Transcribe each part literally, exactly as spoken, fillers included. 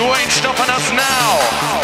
ain't stopping us now.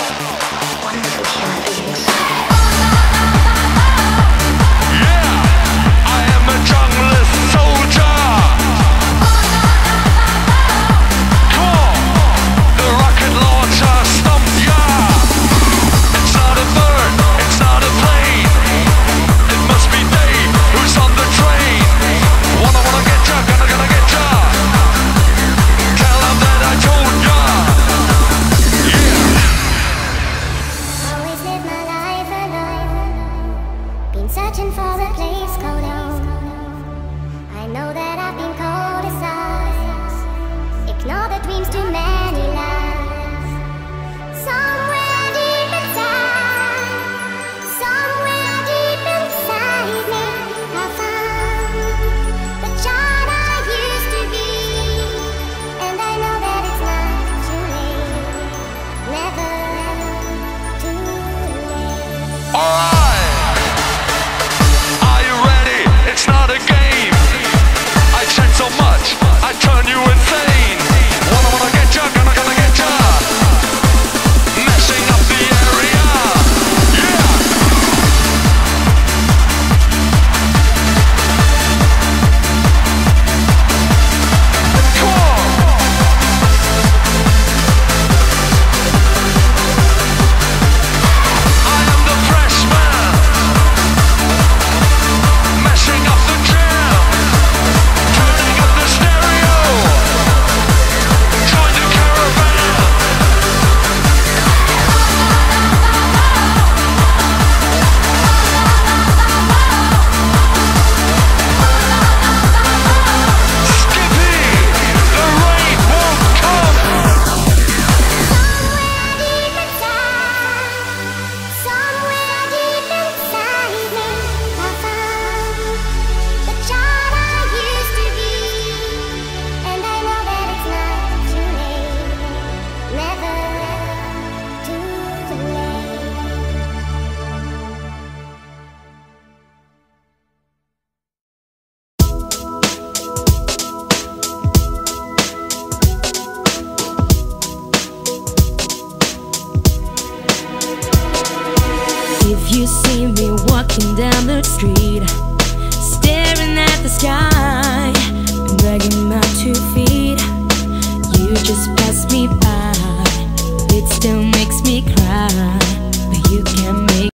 Searching for a place called home. I know that I've been cold aside. Ignore the dreams, too many lies. Somewhere deep inside, somewhere deep inside me, I found the child I used to be. And I know that it's not too late, never too late. Alright! It's not a game. I said so much, I turn you insane. Wanna wanna get ya, gonna gonna get ya. Messing up the area. Yeah. Come on. I am the freshman. Messing up the jam, turning up the stereo. Join the caravan. Skippy, the rain won't come. Somewhere deep inside, somewhere deep inside me, I found the child I used to be. And I know that it's not too late, never too late. If you see me walking down the street, staring at the sky and dragging my two feet, you just pass me by. It still makes me cry, but you can't make